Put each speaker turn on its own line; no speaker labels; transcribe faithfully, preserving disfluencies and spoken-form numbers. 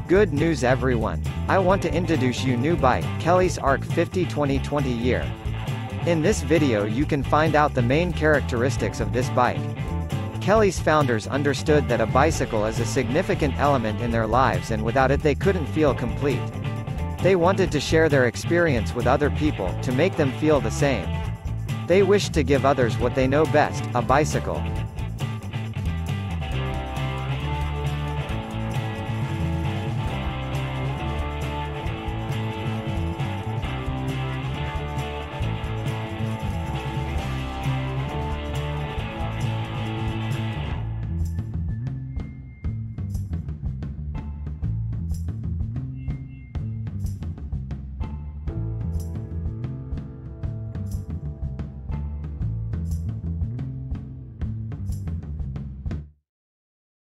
Good news everyone. I want to introduce you new bike, Kelly's Arc fifty twenty twenty year. In this video you can find out the main characteristics of this bike. Kelly's founders understood that a bicycle is a significant element in their lives and without it they couldn't feel complete. They wanted to share their experience with other people, to make them feel the same. They wished to give others what they know best, a bicycle.